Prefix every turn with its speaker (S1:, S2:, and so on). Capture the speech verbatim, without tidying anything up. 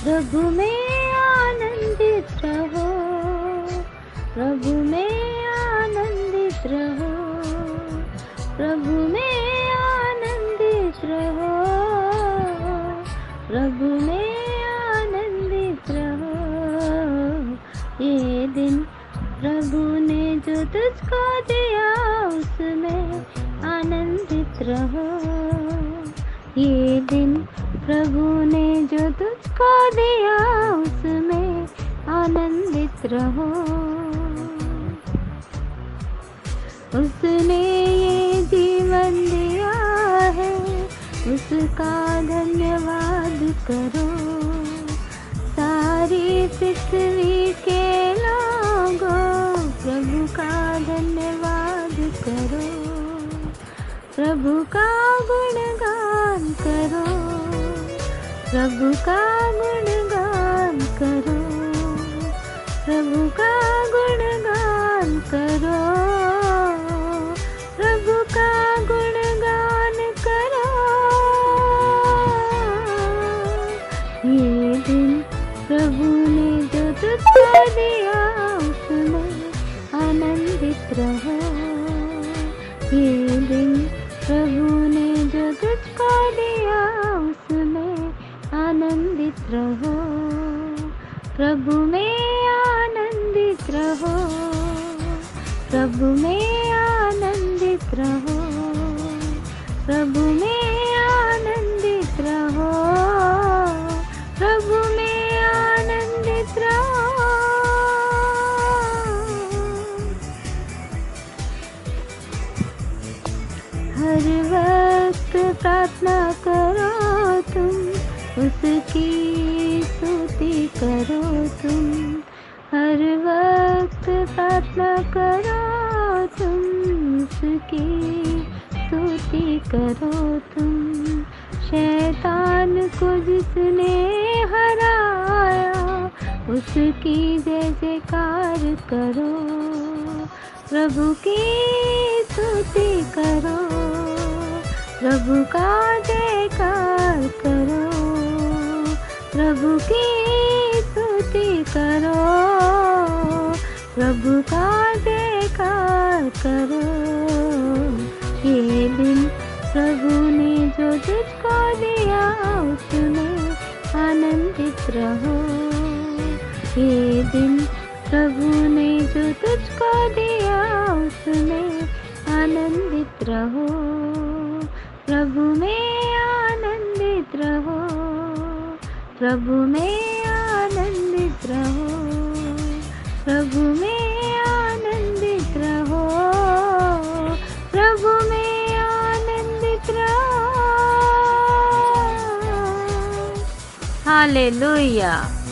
S1: प्रभु में आनंदित रहो, प्रभु में आनंदित रहो, प्रभु में आनंदित रहो, प्रभु में आनंदित रहो। ये दिन प्रभु ने जो तुझको दिया उसमें आनंदित रहो। ये दिन प्रभु ने जो तुझको दिया उसमें आनंदित रहो। उसने ये जीवन दिया है उसका धन्यवाद करो। सारी पृथ्वी के लोगों प्रभु का धन्यवाद करो, प्रभु का गुणगान करो, प्रभु का गुणगान करो, प्रभु का गुणगान करो, प्रभु का गुणगान करो। ये दिन प्रभु ने जो तुझको दिया उसमें आनंदित रहो। ये दिन प्रभु ने जो तुझको दिया उसमें आनंदित रहो। प्रभु में आनंदित रहो, प्रभु में आनंदित रहो, प्रभु में आनंदित रहो, प्रभु में आनंदित रहो। हर वक्त प्रार्थना करो तुम, उसकी स्तुति करो तुम। हर वक्त प्रार्थना करो तुम, उसकी स्तुति करो तुम। शैतान को जिसने हराया उसकी जय जयकार करो। प्रभु की स्तुति करो, प्रभु का जयकार करो, प्रभु की स्तुति करो, प्रभु का जयकार करो। ये दिन प्रभु ने जो तुझको दिया उसमें आनंदित रहो। ये दिन प्रभु ने जो तुझको दिया उसमें आनंदित रहो। प्रभु में आनंदित रहो, प्रभु में आनंदित रहो, प्रभु में आनंदित रहो, प्रभु में आनंदित रहो। हालेलुया।